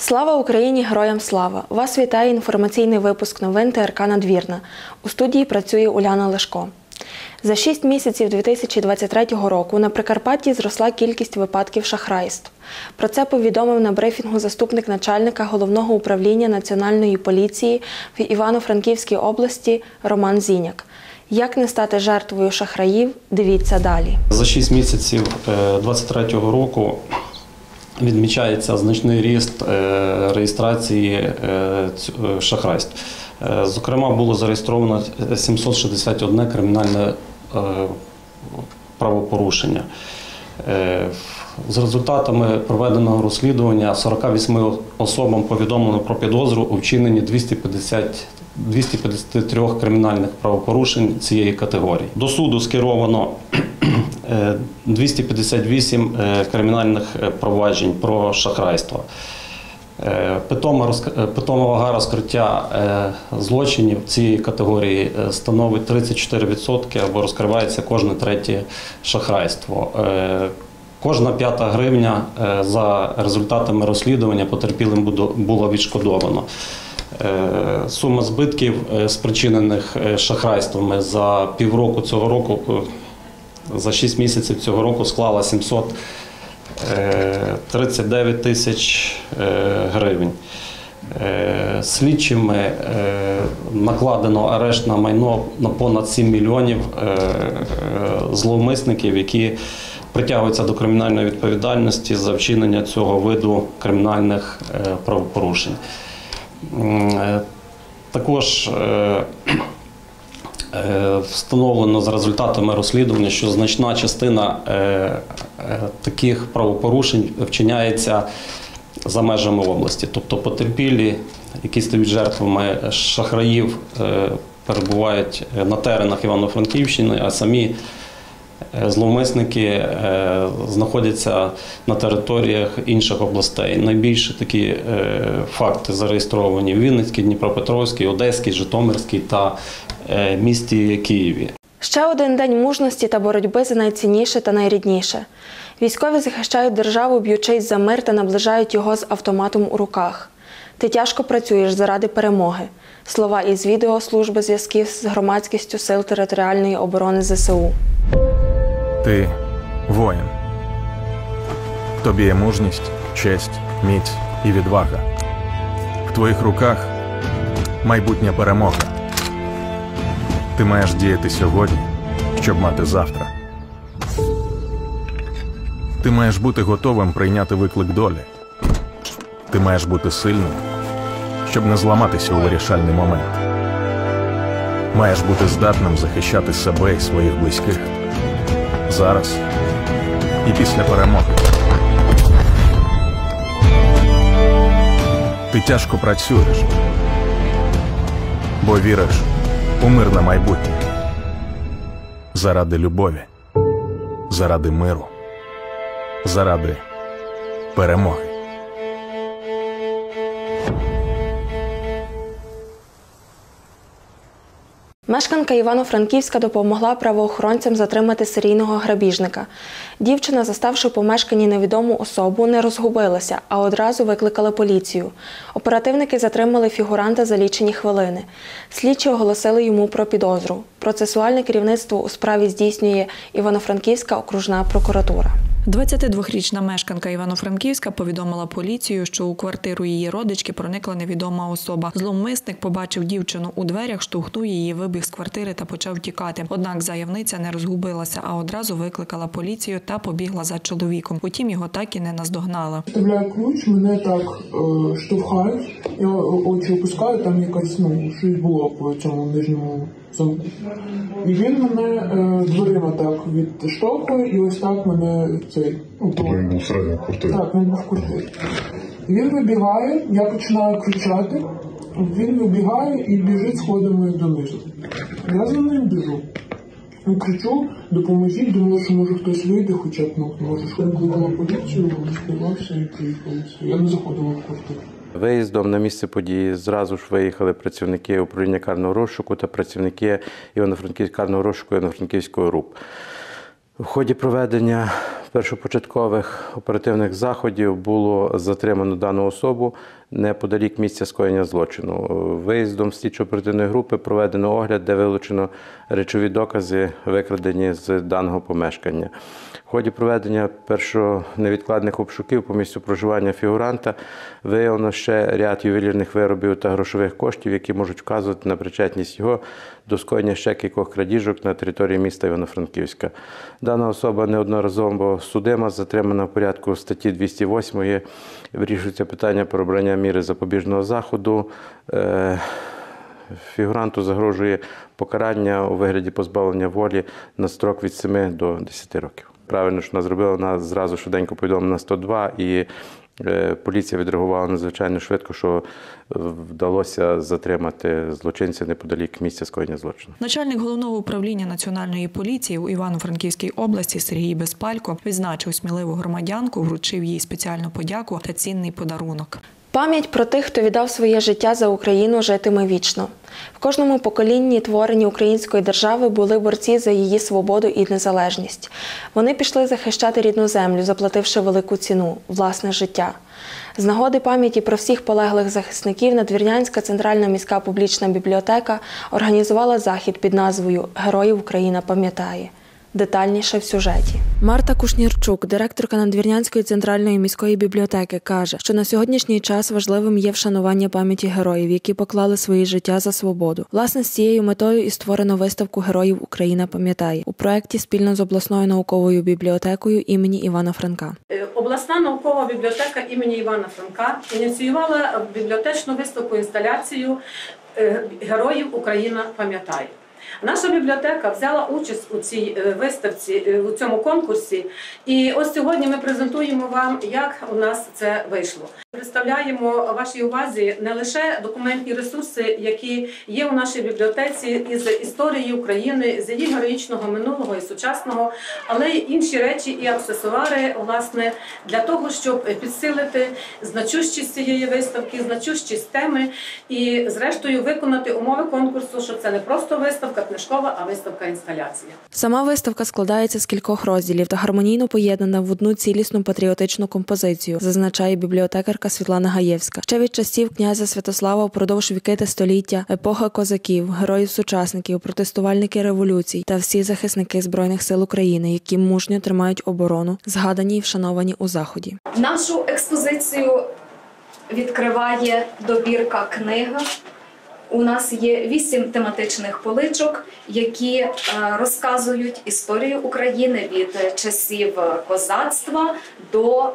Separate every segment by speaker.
Speaker 1: Слава Україні! Героям слава! Вас вітає інформаційний випуск новин ТРК «Надвірна». У студії працює Уляна Лешко. За 6 місяців 2023 року на Прикарпатті зросла кількість випадків шахрайств. Про це повідомив на брифінгу заступник начальника Головного управління Національної поліції в Івано-Франківській області Роман Зіняк. Як не стати жертвою шахраїв – дивіться далі.
Speaker 2: За 6 місяців 2023 року відмічається значний ріст реєстрації шахрайств. Зокрема, було зареєстровано 761 кримінальне правопорушення. За результатами проведеного розслідування 48 особам повідомлено про підозру у вчиненні 253 кримінальних правопорушень цієї категорії. До суду скеровано 258 кримінальних проваджень про шахрайство. Питома вага розкриття злочинів цієї категорії становить 34% або розкривається кожне третє шахрайство. Кожна 5-та гривня за результатами розслідування потерпілим було відшкодовано. Сума збитків, спричинених шахрайствами за півроку цього року, за 6 місяців цього року склала 739 тисяч гривень. Слідчими накладено арешт на майно на понад 7 мільйонів зловмисників, які притягуються до кримінальної відповідальності за вчинення цього виду кримінальних правопорушень. Також встановлено за результатами розслідування, що значна частина таких правопорушень вчиняється за межами області. Тобто потерпілі, які стають жертвами шахраїв, перебувають на теренах Івано-Франківщини, а самі зловмисники знаходяться на територіях інших областей. Найбільше такі факти зареєстровані в Вінницькій, Дніпропетровській, Одеській, Житомирській та місті Києві.
Speaker 1: Ще один день мужності та боротьби за найцінніше та найрідніше. Військові захищають державу, б'ючись за мир та наближають його з автоматом у руках. Ти тяжко працюєш заради перемоги. Слова із відео служби зв'язків з громадськістю Сил територіальної оборони ЗСУ.
Speaker 3: Ти – воїн. В тобі є мужність, честь, міць і відвага. В твоїх руках майбутня перемога. Ти маєш діяти сьогодні, щоб мати завтра. Ти маєш бути готовим прийняти виклик долі. Ти маєш бути сильним, щоб не зламатися у вирішальний момент. Маєш бути здатним захищати себе і своїх близьких. Зараз і після перемоги. Ти тяжко працюєш, бо віриш у мирне майбутнє. Заради любові, заради миру, заради перемоги.
Speaker 1: Мешканка Івано-Франківська допомогла правоохоронцям затримати серійного грабіжника. Дівчина, заставши у помешканні невідому особу, не розгубилася, а одразу викликала поліцію. Оперативники затримали фігуранта за лічені хвилини. Слідчі оголосили йому про підозру. Процесуальне керівництво у справі здійснює Івано-Франківська окружна прокуратура.
Speaker 4: 22-річна мешканка Івано-Франківська повідомила поліцію, що у квартиру її родички проникла невідома особа. Зловмисник побачив дівчину у дверях, штовхнув її, вибіг з квартири та почав тікати. Однак заявниця не розгубилася, а одразу викликала поліцію та побігла за чоловіком. Утім, його так і не наздогнала.
Speaker 5: Вставляю ключ, мене так штовхають, я очі опускаю, там якась, щось було по цьому нижньому замку. І він мене дверима так відштовхує, і ось так мене цей...
Speaker 6: Він був всередині квартири?
Speaker 5: Так, він був в квартирі. Він вибігає, я починаю кричати, він вибігає і біжить сходами донизу. Я за ним біжу. Кричу, допоможіть, думаю, що може хтось вийде, хоча б, може, що викликала поліцію, співався і приїхали. Я не заходила в квартиру.
Speaker 7: Виїздом на місце події зразу ж виїхали працівники управління карного розшуку та працівники Івано-Франківського карного розшуку Івано-Франківського РУП. В ході проведення першопочаткових оперативних заходів було затримано дану особу неподалік місця скоєння злочину. Виїздом слідчо-оперативної групи проведено огляд, де вилучено речові докази, викрадені з даного помешкання. В ході проведення невідкладних обшуків по місцю проживання фігуранта виявлено ще ряд ювелірних виробів та грошових коштів, які можуть вказувати на причетність його до скоєння ще кількох крадіжок на території міста Івано-Франківська. Дана особа неодноразово судима, затримана в порядку статті 208, вирішується питання про обрання міри запобіжного заходу. Фігуранту загрожує покарання у вигляді позбавлення волі на строк від 7 до 10 років. Правильно, що вона зробила, вона зразу швиденько повідомила на 102, і поліція відреагувала надзвичайно швидко, що вдалося затримати злочинця неподалік місця скоєння злочину.
Speaker 4: Начальник Головного управління Національної поліції у Івано-Франківській області Сергій Безпалько відзначив сміливу громадянку, вручив їй спеціальну подяку та цінний подарунок.
Speaker 1: Пам'ять про тих, хто віддав своє життя за Україну, житиме вічно. В кожному поколінні творення української держави були борці за її свободу і незалежність. Вони пішли захищати рідну землю, заплативши велику ціну – власне життя. З нагоди пам'яті про всіх полеглих захисників Надвірнянська центральна міська публічна бібліотека організувала захід під назвою «Героїв Україна пам'ятає». Детальніше в сюжеті. Марта Кушнірчук, директорка Надвірнянської центральної міської бібліотеки, каже, що на сьогоднішній час важливим є вшанування пам'яті героїв, які поклали свої життя за свободу. Власне, з цією метою і створено виставку «Героїв Україна пам'ятає» у проєкті спільно з обласною науковою бібліотекою імені Івана Франка.
Speaker 8: Обласна наукова бібліотека імені Івана Франка ініціювала бібліотечну виставку-інсталяцію «Героїв Україна пам'ятає». Наша бібліотека взяла участь у цій виставці, у цьому конкурсі. І ось сьогодні ми презентуємо вам, як у нас це вийшло. Представляємо вашій увазі не лише документні ресурси, які є у нашій бібліотеці із історії України, з її героїчного минулого і сучасного, але й інші речі і аксесуари, власне, для того, щоб підсилити значущість цієї виставки, значущість теми і, зрештою, виконати умови конкурсу, що це не просто виставка книжкова, а виставка-інсталяція.
Speaker 1: Сама виставка складається з кількох розділів та гармонійно поєднана в одну цілісну патріотичну композицію, зазначає бібліотекарка Світлана Гаєвська. Ще від часів князя Святослава впродовж віки та століття, епоха козаків, героїв-сучасників, протестувальники революцій та всі захисники Збройних сил України, які мужньо тримають оборону, згадані і вшановані у заході.
Speaker 9: Нашу експозицію відкриває добірка книга. У нас є 8 тематичних поличок, які розказують історію України від часів козацтва до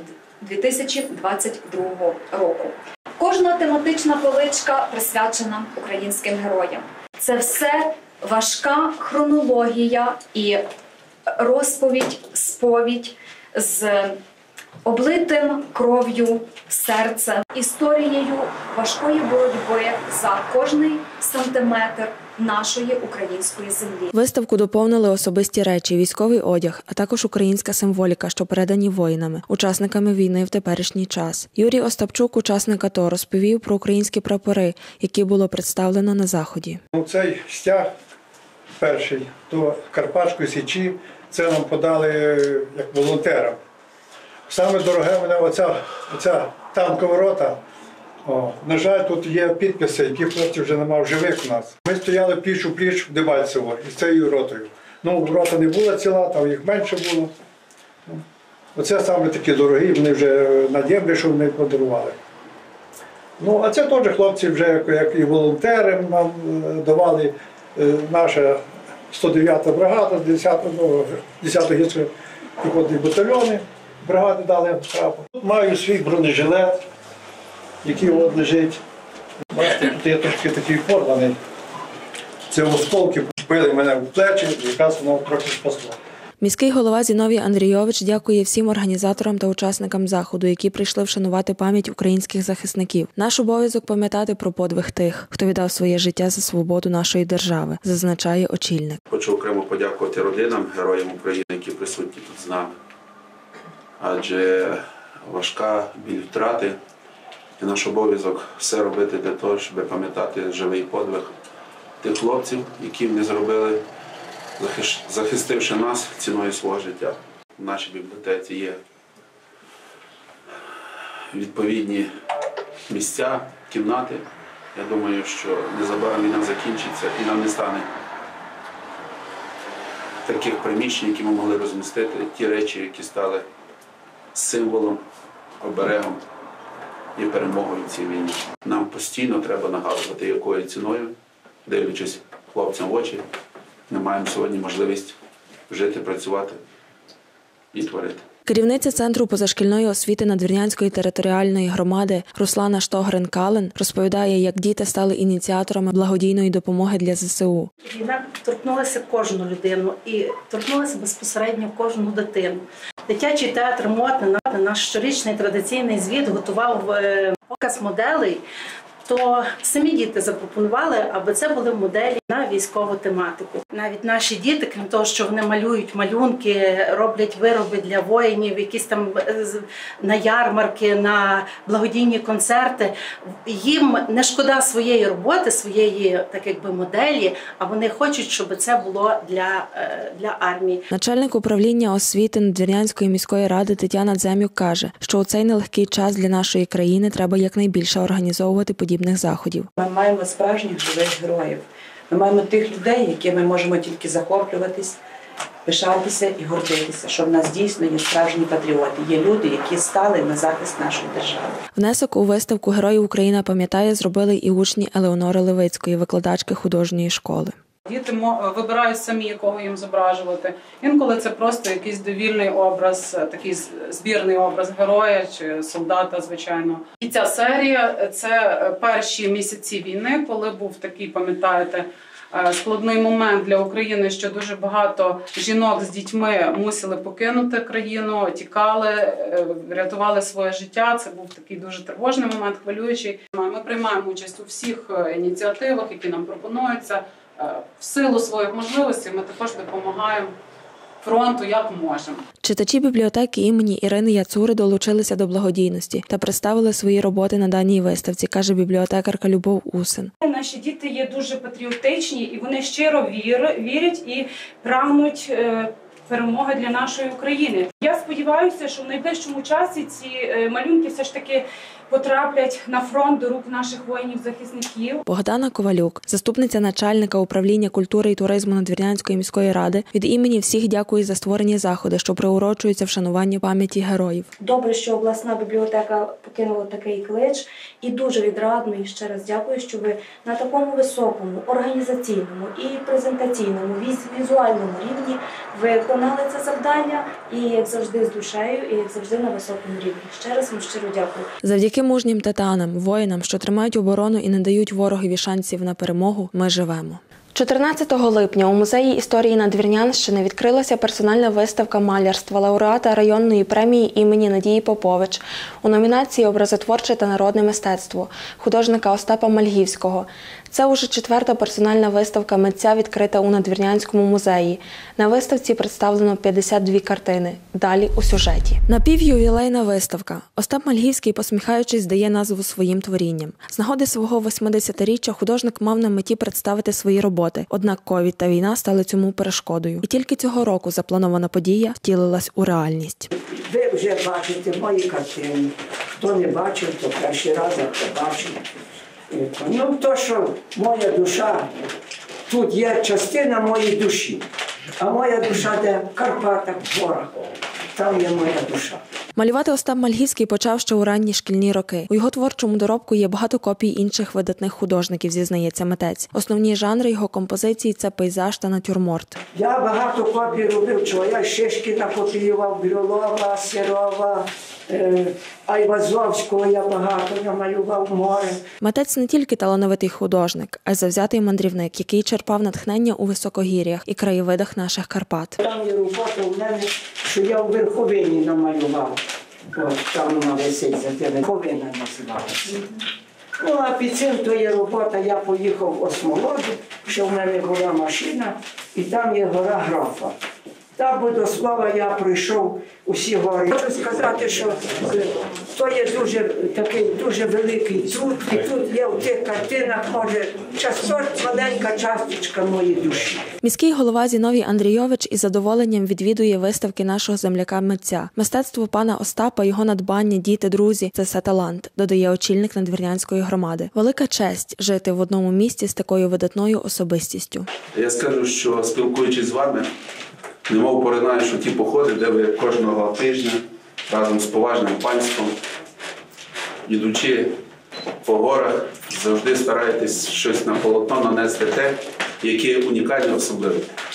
Speaker 9: 2022 року. Кожна тематична поличка присвячена українським героям. Це все важка хронологія і розповідь, сповідь з облитим кров'ю серцем, історією важкої боротьби за кожний сантиметр нашої української землі.
Speaker 1: Виставку доповнили особисті речі, військовий одяг, а також українська символіка, що передані воїнами, учасниками війни в теперішній час. Юрій Остапчук, учасник АТО, розповів про українські прапори, які було представлено на заході.
Speaker 10: Цей стяг перший до Карпатської Січі, це нам подали як волонтерам. Саме дороге мене оця танкова рота. На жаль, тут є підписи, які хлопців вже немає в живих у нас. Ми стояли пліч у пліч в Дебальцево із цією ротою. Рота не була ціла, там їх менше було. Оце саме такі дорогі, вони вже на дємлі, що вони подарували. А це теж хлопці вже як і волонтери нам давали. Наша 109-та бригада, 10-й гірський піхотний батальйони. Бригади дали прапор. Маю свій бронежилет, який лежить. Бачите, тут я трошки такий порваний. Це осколки били мене в плечі, і якраз воно трохи спасло.
Speaker 1: Міський голова Зіновій Андрійович дякує всім організаторам та учасникам заходу, які прийшли вшанувати пам'ять українських захисників. Наш обов'язок пам'ятати про подвиг тих, хто віддав своє життя за свободу нашої держави, зазначає очільник.
Speaker 11: Хочу окремо подякувати родинам, героям України, які присутні тут з нами. Адже важка біль втрати і наш обов'язок все робити для того, щоб пам'ятати живий подвиг тих хлопців, які вони зробили, захистивши нас ціною свого життя. В нашій бібліотеці є відповідні місця, кімнати. Я думаю, що незабаром війна закінчиться і нам не стане таких приміщень, які ми могли розмістити, ті речі, які стали символом, оберегом і перемогою в цій війні. Нам постійно треба нагадувати, якою ціною, дивлячись хлопцям в очі, ми маємо сьогодні можливість жити, працювати і творити.
Speaker 1: Керівниця Центру позашкільної освіти Надвірнянської територіальної громади Руслана Штогрин-Кален розповідає, як діти стали ініціаторами благодійної допомоги для ЗСУ.
Speaker 12: Війна торкнулася кожну людину і торкнулася безпосередньо кожну дитину. Дитячий театр «Мотне», наш щорічний традиційний звіт, готував показ моделей, то самі діти запропонували, аби це були моделі на військову тематику. Навіть наші діти, крім того, що вони малюють малюнки, роблять вироби для воїнів, якісь там на ярмарки, на благодійні концерти, їм не шкода своєї роботи, своєї так якби моделі, а вони хочуть, щоб це було для армії.
Speaker 1: Начальник управління освіти Надвірнянської міської ради Тетяна Дземюк каже, що у цей нелегкий час для нашої країни треба якнайбільше організовувати подібних заходів.
Speaker 13: Ми маємо справжніх живих героїв. Ми маємо тих людей, якими можемо тільки захоплюватись, пишатися і гордитися, що в нас дійсно є справжні патріоти, є люди, які стали на захист нашої держави.
Speaker 1: Внесок у виставку «Герої Україна пам'ятає» зробили і учні Елеонори Левицької, викладачки художньої школи.
Speaker 14: Діти вибирають самі, якого їм зображувати. Інколи це просто якийсь довільний образ, такий збірний образ героя чи солдата, звичайно. І ця серія – це перші місяці війни, коли був такий, пам'ятаєте, складний момент для України, що дуже багато жінок з дітьми мусили покинути країну, тікали, рятували своє життя. Це був такий дуже тривожний момент, хвилюючий. Ми приймаємо участь у всіх ініціативах, які нам пропонуються. В силу своїх можливостей ми також допомагаємо фронту, як можемо.
Speaker 1: Читачі бібліотеки імені Ірини Яцури долучилися до благодійності та представили свої роботи на даній виставці, каже бібліотекарка Любов Усин.
Speaker 15: Наші діти є дуже патріотичні і вони щиро вірять і прагнуть перемоги для нашої України. Я сподіваюся, що в найближчому часі ці малюнки все ж таки потраплять на фронт до рук наших воїнів-захисників.
Speaker 1: Богдана Ковалюк, заступниця начальника управління культури і туризму Надвірнянської міської ради, від імені всіх дякує за створені заходи, що приурочуються вшануванню пам'яті героїв.
Speaker 16: Добре, що обласна бібліотека покинула такий клич, і дуже відрадно і ще раз дякую, що ви на такому високому, організаційному і презентаційному, візуальному рівні виконали це завдання і, як завжди, з душею, і, як завжди, на високому рівні. Ще раз вам щиро дякую.
Speaker 1: Завдяки мужнім титанам, воїнам, що тримають оборону і не дають ворогові шансів на перемогу, ми живемо. 14 липня у Музеї історії Надвірнянщини відкрилася персональна виставка малярства лауреата районної премії імені Надії Попович у номінації «Образотворче та народне мистецтво» художника Остапа Мальгівського. Це уже 4-та персональна виставка митця, відкрита у Надвірнянському музеї. На виставці представлено 52 картини. Далі у сюжеті. Напівювілейна виставка. Остап Мальгівський, посміхаючись, дає назву своїм творінням. З нагоди свого 80-річчя художник мав на меті представити свої роботи. Однак ковід та війна стали цьому перешкодою. І тільки цього року запланована подія втілилась у реальність.
Speaker 17: Ви вже бачите мої картини. Хто не бачив, то перший раз побачив. Ну, то, що моя душа, тут є частина моєї душі, а моя душа де в Карпатах, в горах, там є моя душа.
Speaker 1: Малювати Остап Мальгівський почав ще у ранні шкільні роки. У його творчому доробку є багато копій інших видатних художників, зізнається митець. Основні жанри його композиції – це пейзаж та натюрморт.
Speaker 17: Я багато копій робив, чого я Шишкіна копіював, Брюлова, Сірова, Айвазовського я багато намалював, море.
Speaker 1: Митець не тільки талановитий художник, а й завзятий мандрівник, який черпав натхнення у високогір'ях і краєвидах наших Карпат.
Speaker 17: Там є робота у мене, що я у Верховині намалював. От, там вона висить за тим, Верховина називалася. Ну, а під цим то є робота, я поїхав в Осмолоду, що в мене була машина, і там є гора Графа. Та, бо до слова я пройшов усі гори. Хочу сказати, що то є дуже великий труд. І тут є в тих картинах, може, маленька часточка моєї душі.
Speaker 1: Міський голова Зіновій Андрійович із задоволенням відвідує виставки нашого земляка-митця. Мистецтво пана Остапа, його надбання, діти, друзі – це все талант, додає очільник Надвірнянської громади. Велика честь жити в одному місті з такою видатною особистістю.
Speaker 11: Я скажу, що спілкуючись з вами, немов поринаєш у ті походи, де ви кожного тижня разом з поважним панством, ідучи по горах, завжди стараєтесь щось на полотно нанести те, яке унікальне, особливе.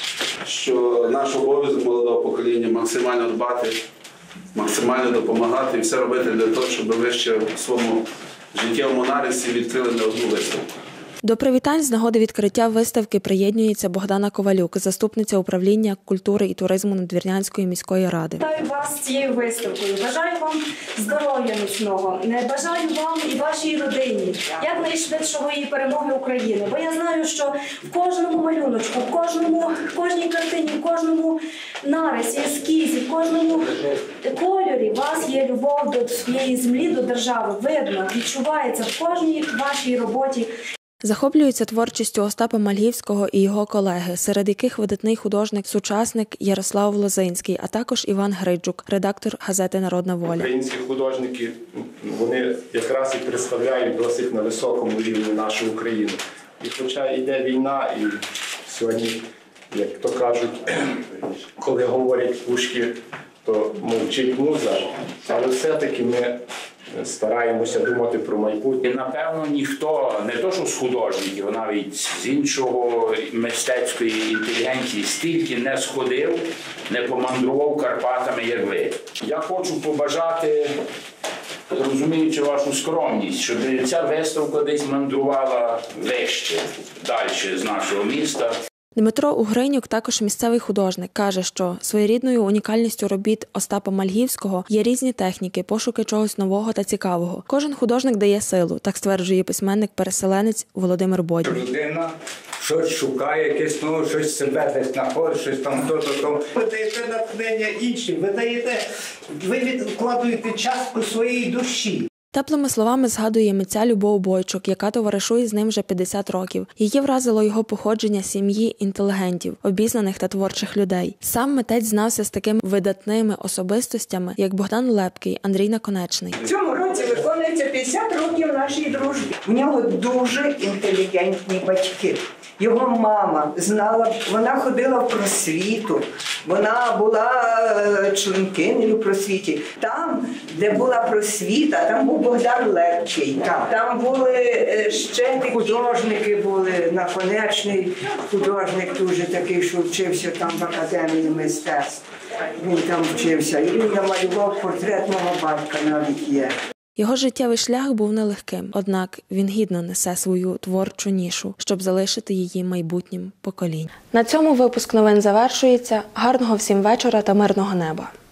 Speaker 11: Що наш обов'язок молодого покоління максимально дбати, максимально допомагати і все робити для того, щоб ви ще в своєму життєвому нарисі відкрили не одну виставку.
Speaker 1: До привітань з нагоди відкриття виставки приєднується Богдана Ковалюк, заступниця управління культури і туризму Надвірнянської міської ради.
Speaker 16: Вітаю вас з цією виставкою. Бажаю вам здоров'я міцного. Бажаю вам і вашій родині якнайшвидшого її перемоги України. Бо я знаю, що в кожному малюночку, в кожній картині, в кожному нарисі, ескізі, в кожному кольорі у вас є любов до своєї землі, до держави. Видно, відчувається в кожній вашій роботі.
Speaker 1: Захоплюються творчістю Остапа Мальгівського і його колеги, серед яких видатний художник-сучасник Ярослав Лозинський, а також Іван Гриджук, редактор газети «Народна воля».
Speaker 18: Українські художники, вони якраз і представляють досить на високому рівні нашу Україну. І хоча йде війна, і сьогодні, як то кажуть, коли говорять пушки, то мовчить муза, але все-таки ми стараємося думати про майбутнє.
Speaker 19: І, напевно, ніхто, не то що з художників, навіть з іншого мистецької інтелігенції стільки не сходив, не помандрував Карпатами, як ви. Я хочу побажати, розуміючи вашу скромність, щоб ця виставка десь мандрувала вище, далі з нашого міста.
Speaker 1: Дмитро Угринюк, також місцевий художник, каже, що своєрідною унікальністю робіт Остапа Мальгівського є різні техніки, пошуки чогось нового та цікавого. Кожен художник дає силу, так стверджує письменник-переселенець Володимир Бодь.
Speaker 20: Людина щось шукає, якесь нове, щось себе десь знаходить, щось там то.
Speaker 21: Ви даєте натхнення іншим, ви відкладуєте частку своєї душі.
Speaker 1: Теплими словами згадує митця Любов Бойчук, яка товаришує з ним вже 50 років. Її вразило його походження з сім'ї інтелігентів, обізнаних та творчих людей. Сам митець знався з такими видатними особистостями, як Богдан Лепкий, Андрій Наконечний.
Speaker 17: В цьому році виконується 50 років нашій дружбі. В нього дуже інтелігентні батьки. Його мама знала, вона ходила в просвіту, вона була членкинею просвіті. Там, де була просвіта, там був Богдан Лепкий, там були ще художники були, Наконечний художник дуже такий, що вчився там в Академії мистецтв. Він там вчився і він намалював портрет мого батька, навіть є.
Speaker 1: Його життєвий шлях був нелегким, однак він гідно несе свою творчу нішу, щоб залишити її майбутнім поколінням. На цьому випуск новин завершується. Гарного всім вечора та мирного неба!